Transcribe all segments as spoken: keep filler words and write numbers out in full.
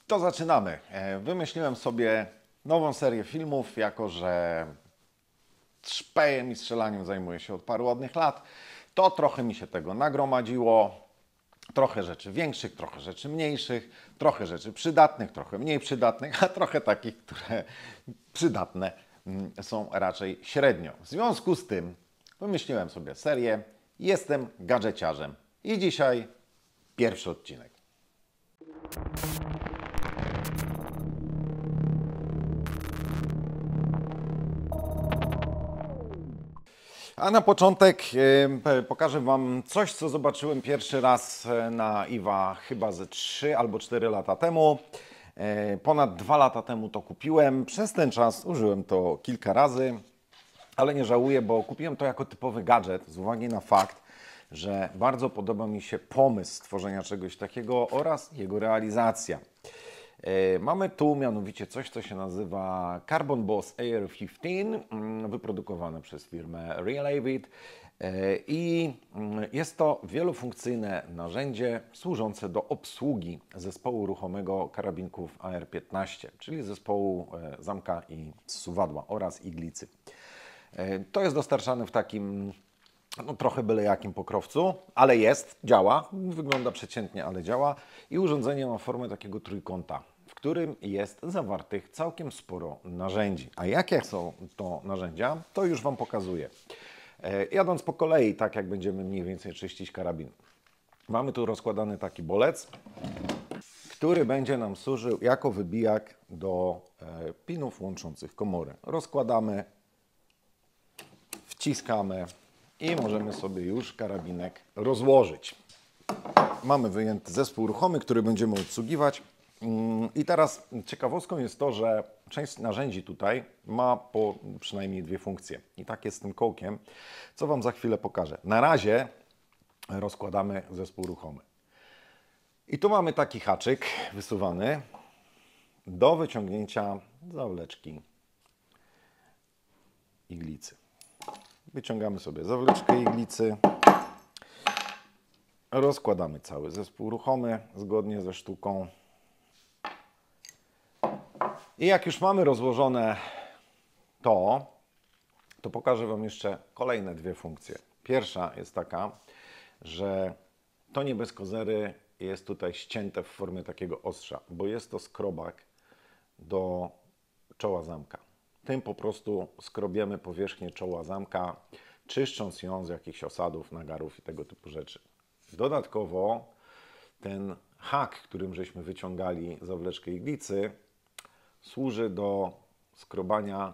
To zaczynamy. Wymyśliłem sobie nową serię filmów, jako że szpejem i strzelaniem zajmuję się od paru ładnych lat. To trochę mi się tego nagromadziło. Trochę rzeczy większych, trochę rzeczy mniejszych, trochę rzeczy przydatnych, trochę mniej przydatnych, a trochę takich, które przydatne są raczej średnio. W związku z tym wymyśliłem sobie serię Jestem gadżeciarzem. I dzisiaj pierwszy odcinek. A na początek e, pokażę Wam coś, co zobaczyłem pierwszy raz na Iwa chyba ze trzy albo cztery lata temu. E, ponad dwa lata temu to kupiłem. Przez ten czas użyłem to kilka razy, ale nie żałuję, bo kupiłem to jako typowy gadżet z uwagi na fakt, że bardzo podoba mi się pomysł stworzenia czegoś takiego oraz jego realizacja. Mamy tu mianowicie coś, co się nazywa Carbon Boss Air piętnaście, wyprodukowane przez firmę Realavit, i jest to wielofunkcyjne narzędzie służące do obsługi zespołu ruchomego karabinków A R piętnaście, czyli zespołu zamka i suwadła oraz iglicy. To jest dostarczane w takim no, trochę byle jakim pokrowcu, ale jest, działa, wygląda przeciętnie, ale działa i urządzenie ma formę takiego trójkąta, w którym jest zawartych całkiem sporo narzędzi. A jakie są to narzędzia, to już Wam pokazuję. E, jadąc po kolei, tak jak będziemy mniej więcej czyścić karabin. Mamy tu rozkładany taki bolec, który będzie nam służył jako wybijak do e, pinów łączących komory. Rozkładamy, wciskamy i możemy sobie już karabinek rozłożyć. Mamy wyjęty zespół ruchomy, który będziemy obsługiwać. I teraz ciekawostką jest to, że część narzędzi tutaj ma po przynajmniej dwie funkcje. I tak jest z tym kołkiem, co Wam za chwilę pokażę. Na razie rozkładamy zespół ruchomy. I tu mamy taki haczyk wysuwany do wyciągnięcia zawleczki iglicy. Wyciągamy sobie zawleczkę iglicy, rozkładamy cały zespół ruchomy zgodnie ze sztuką. I jak już mamy rozłożone to, to pokażę Wam jeszcze kolejne dwie funkcje. Pierwsza jest taka, że to nie bez kozery jest tutaj ścięte w formie takiego ostrza, bo jest to skrobak do czoła zamka. Tym po prostu skrobiemy powierzchnię czoła zamka, czyszcząc ją z jakichś osadów, nagarów i tego typu rzeczy. Dodatkowo ten hak, którym żeśmy wyciągali zawleczkę iglicy, służy do skrobania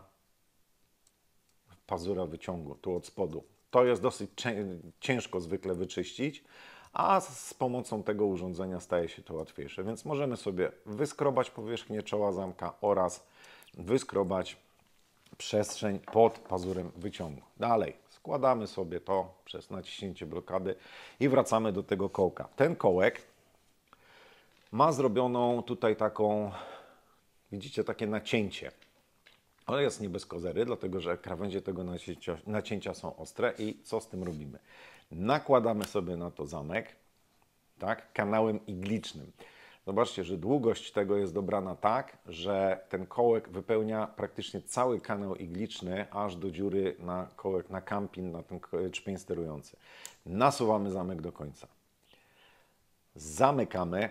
pazura wyciągu, tu od spodu. To jest dosyć ciężko zwykle wyczyścić, a z pomocą tego urządzenia staje się to łatwiejsze. Więc możemy sobie wyskrobać powierzchnię czoła zamka oraz wyskrobać przestrzeń pod pazurem wyciągu. Dalej składamy sobie to przez naciśnięcie blokady i wracamy do tego kołka. Ten kołek ma zrobioną tutaj taką, widzicie, takie nacięcie. Ale jest nie bez kozery, dlatego że krawędzie tego nacięcia, nacięcia są ostre. I co z tym robimy? Nakładamy sobie na to zamek, tak, kanałem iglicznym. Zobaczcie, że długość tego jest dobrana tak, że ten kołek wypełnia praktycznie cały kanał igliczny, aż do dziury na kołek, na kampin, na ten czpień sterujący. Nasuwamy zamek do końca. Zamykamy.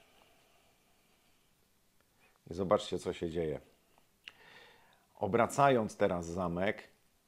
I zobaczcie, co się dzieje. Obracając teraz zamek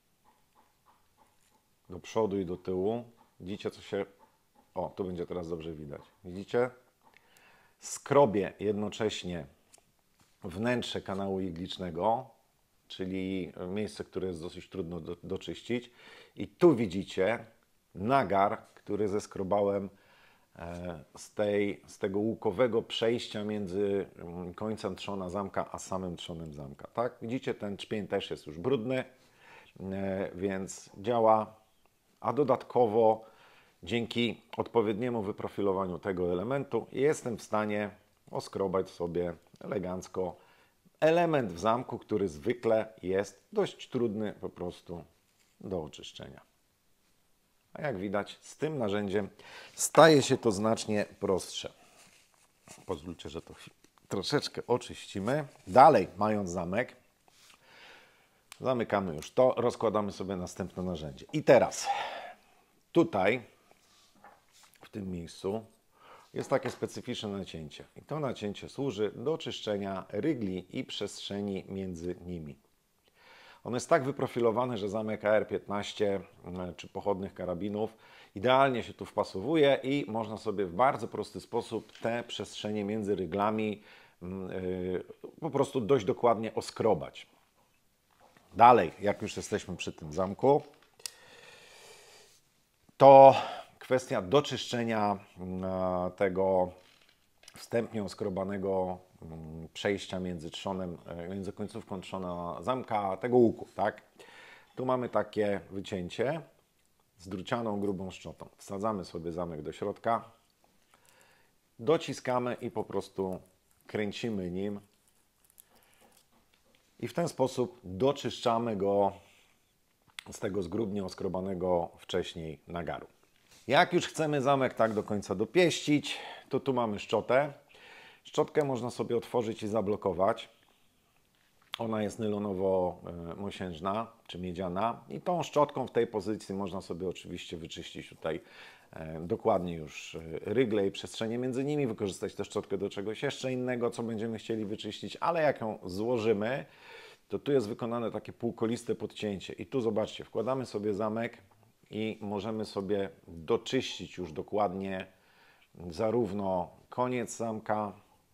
do przodu i do tyłu, widzicie, co się... O, tu będzie teraz dobrze widać. Widzicie? Skrobię jednocześnie wnętrze kanału iglicznego, czyli miejsce, które jest dosyć trudno do, doczyścić. I tu widzicie nagar, który zeskrobałem z, tej, z tego łukowego przejścia między końcem trzona zamka a samym trzonem zamka. Tak? Widzicie, ten czpień też jest już brudny, więc działa, a dodatkowo dzięki odpowiedniemu wyprofilowaniu tego elementu jestem w stanie oskrobać sobie elegancko element w zamku, który zwykle jest dość trudny po prostu do oczyszczenia. A jak widać, z tym narzędziem staje się to znacznie prostsze. Pozwólcie, że to troszeczkę oczyścimy. Dalej, mając zamek, zamykamy już to, rozkładamy sobie następne narzędzie. I teraz tutaj, w tym miejscu, jest takie specyficzne nacięcie. I to nacięcie służy do czyszczenia rygli i przestrzeni między nimi. Ono jest tak wyprofilowane, że zamek A R piętnaście czy pochodnych karabinów idealnie się tu wpasowuje i można sobie w bardzo prosty sposób te przestrzenie między ryglami yy, po prostu dość dokładnie oskrobać. Dalej, jak już jesteśmy przy tym zamku, to kwestia doczyszczenia tego wstępnie oskrobanego przejścia między trzonem, między końcówką trzona zamka, tego łuku, tak? Tu mamy takie wycięcie z drucianą grubą szczotą. Wsadzamy sobie zamek do środka, dociskamy i po prostu kręcimy nim i w ten sposób doczyszczamy go z tego zgrubnie oskrobanego wcześniej nagaru. Jak już chcemy zamek tak do końca dopieścić, to tu mamy szczotę. Szczotkę można sobie otworzyć i zablokować. Ona jest nylonowo-mosiężna czy miedziana i tą szczotką w tej pozycji można sobie oczywiście wyczyścić tutaj dokładnie już rygle i przestrzenie między nimi, wykorzystać tę szczotkę do czegoś jeszcze innego, co będziemy chcieli wyczyścić, ale jak ją złożymy, to tu jest wykonane takie półkoliste podcięcie i tu zobaczcie, wkładamy sobie zamek i możemy sobie doczyścić już dokładnie zarówno koniec zamka,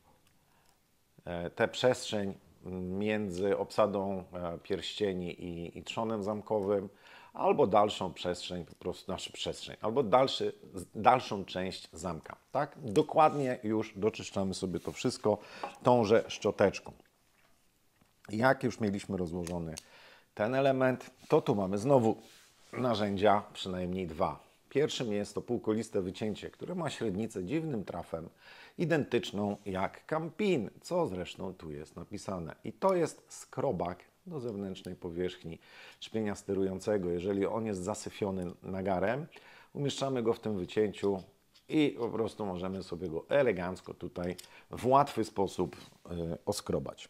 tę przestrzeń między obsadą pierścieni i, i trzonem zamkowym, albo dalszą przestrzeń, po prostu naszą przestrzeń, albo dalszy, dalszą część zamka. Tak? Dokładnie już doczyszczamy sobie to wszystko tąże szczoteczką. Jak już mieliśmy rozłożony ten element, to tu mamy znowu narzędzia, przynajmniej dwa. Pierwszym jest to półkoliste wycięcie, które ma średnicę dziwnym trafem identyczną jak Campin, co zresztą tu jest napisane. I to jest skrobak do zewnętrznej powierzchni szpienia sterującego. Jeżeli on jest zasyfiony nagarem, umieszczamy go w tym wycięciu i po prostu możemy sobie go elegancko tutaj w łatwy sposób yy, oskrobać.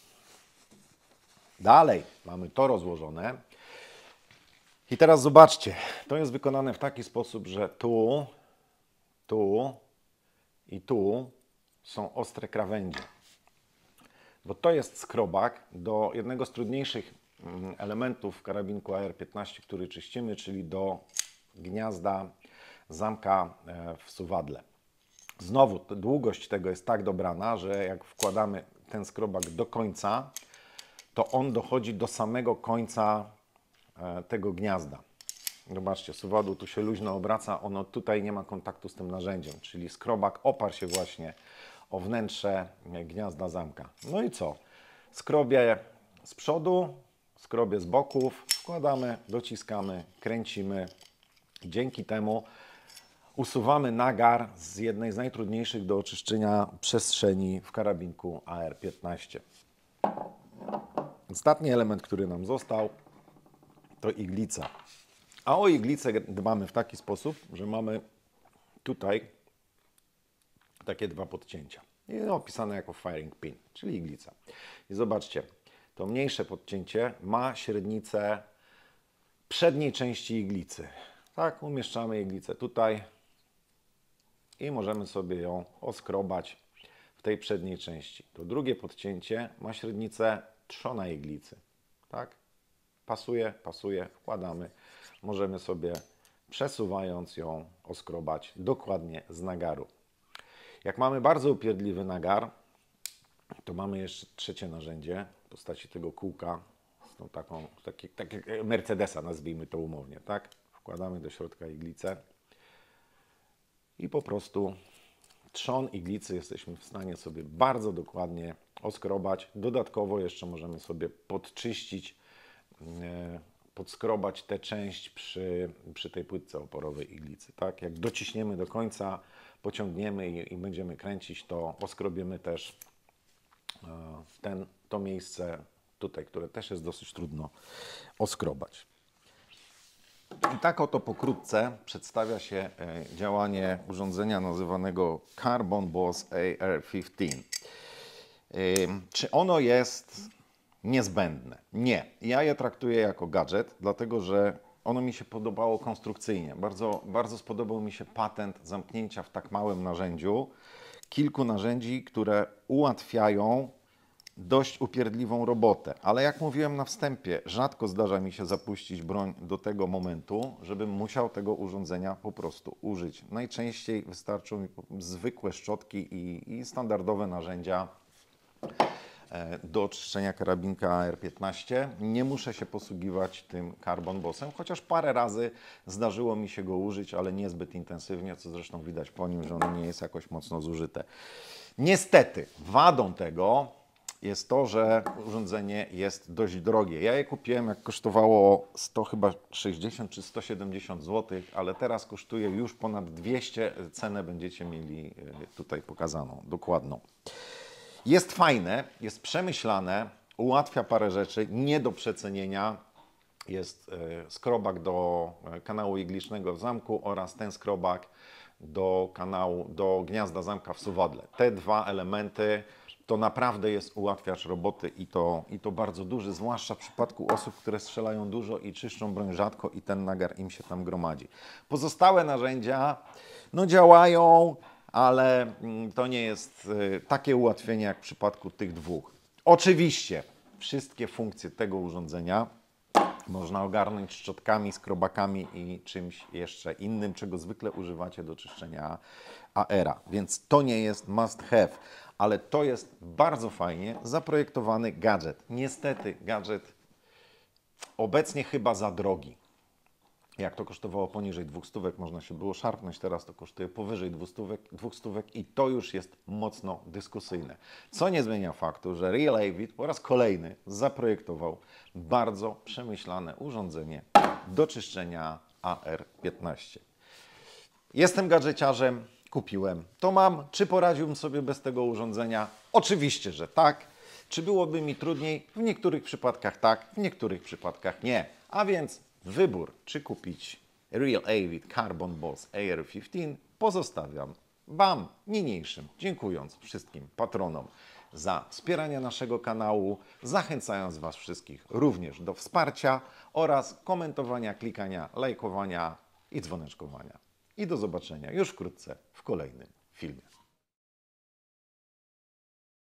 Dalej mamy to rozłożone. I teraz zobaczcie, to jest wykonane w taki sposób, że tu, tu i tu są ostre krawędzie. Bo to jest skrobak do jednego z trudniejszych elementów w karabinku A R piętnaście, który czyścimy, czyli do gniazda zamka w suwadle. Znowu długość tego jest tak dobrana, że jak wkładamy ten skrobak do końca, to on dochodzi do samego końca tego gniazda. Zobaczcie, suwadło tu się luźno obraca, ono tutaj nie ma kontaktu z tym narzędziem, czyli skrobak oparł się właśnie o wnętrze gniazda zamka. No i co? Skrobię z przodu, skrobię z boków, wkładamy, dociskamy, kręcimy i dzięki temu usuwamy nagar z jednej z najtrudniejszych do oczyszczenia przestrzeni w karabinku A R piętnaście. Ostatni element, który nam został, to iglica. A o iglicę dbamy w taki sposób, że mamy tutaj takie dwa podcięcia. I opisane jako firing pin, czyli iglica. I zobaczcie, to mniejsze podcięcie ma średnicę przedniej części iglicy. Tak, umieszczamy iglicę tutaj i możemy sobie ją oskrobać w tej przedniej części. To drugie podcięcie ma średnicę trzona iglicy. Tak? Pasuje, pasuje, wkładamy. Możemy sobie przesuwając ją oskrobać dokładnie z nagaru. Jak mamy bardzo upierdliwy nagar, to mamy jeszcze trzecie narzędzie w postaci tego kółka z tą taką, taki, tak jak Mercedesa, nazwijmy to umownie, tak? Wkładamy do środka iglicę i po prostu trzon iglicy jesteśmy w stanie sobie bardzo dokładnie oskrobać. Dodatkowo jeszcze możemy sobie podczyścić, podskrobać tę część przy, przy tej płytce oporowej iglicy. Tak? Jak dociśniemy do końca, pociągniemy i, i będziemy kręcić, to oskrobiemy też ten, to miejsce tutaj, które też jest dosyć trudno oskrobać. I tak oto pokrótce przedstawia się działanie urządzenia nazywanego Carbon Boss A R piętnaście. Czy ono jest niezbędne? Nie. Ja je traktuję jako gadżet, dlatego że ono mi się podobało konstrukcyjnie. Bardzo, bardzo spodobał mi się patent zamknięcia w tak małym narzędziu kilku narzędzi, które ułatwiają dość upierdliwą robotę. Ale jak mówiłem na wstępie, rzadko zdarza mi się zapuścić broń do tego momentu, żebym musiał tego urządzenia po prostu użyć. Najczęściej wystarczą mi zwykłe szczotki i, i standardowe narzędzia do oczyszczenia karabinka A R piętnaście. Nie muszę się posługiwać tym Carbon Bossem, chociaż parę razy zdarzyło mi się go użyć, ale niezbyt intensywnie, co zresztą widać po nim, że ono nie jest jakoś mocno zużyte. Niestety, wadą tego jest to, że urządzenie jest dość drogie. Ja je kupiłem, jak kosztowało sto chyba sześćdziesiąt czy sto siedemdziesiąt złotych, ale teraz kosztuje już ponad dwieście. Cenę będziecie mieli tutaj pokazaną, dokładną. Jest fajne, jest przemyślane, ułatwia parę rzeczy, nie do przecenienia. Jest skrobak do kanału iglicznego w zamku oraz ten skrobak do kanału, do gniazda zamka w suwadle. Te dwa elementy to naprawdę jest ułatwiacz roboty i to, i to bardzo duży, zwłaszcza w przypadku osób, które strzelają dużo i czyszczą broń rzadko i ten nagar im się tam gromadzi. Pozostałe narzędzia no działają, ale to nie jest takie ułatwienie jak w przypadku tych dwóch. Oczywiście wszystkie funkcje tego urządzenia można ogarnąć szczotkami, skrobakami i czymś jeszcze innym, czego zwykle używacie do czyszczenia A R a. Więc to nie jest must have, ale to jest bardzo fajnie zaprojektowany gadżet. Niestety gadżet obecnie chyba za drogi. Jak to kosztowało poniżej dwóch stówek, można się było szarpnąć, teraz to kosztuje powyżej dwóch stówek, dwóch stówek i to już jest mocno dyskusyjne. Co nie zmienia faktu, że Real Avid po raz kolejny zaprojektował bardzo przemyślane urządzenie do czyszczenia A R piętnaście. Jestem gadżeciarzem, kupiłem, to mam. Czy poradziłbym sobie bez tego urządzenia? Oczywiście, że tak. Czy byłoby mi trudniej? W niektórych przypadkach tak, w niektórych przypadkach nie. A więc wybór, czy kupić Real Avid Carbon Boss A R piętnaście, pozostawiam Wam niniejszym, dziękując wszystkim patronom za wspieranie naszego kanału, zachęcając Was wszystkich również do wsparcia oraz komentowania, klikania, lajkowania i dzwoneczkowania. I do zobaczenia już wkrótce w kolejnym filmie.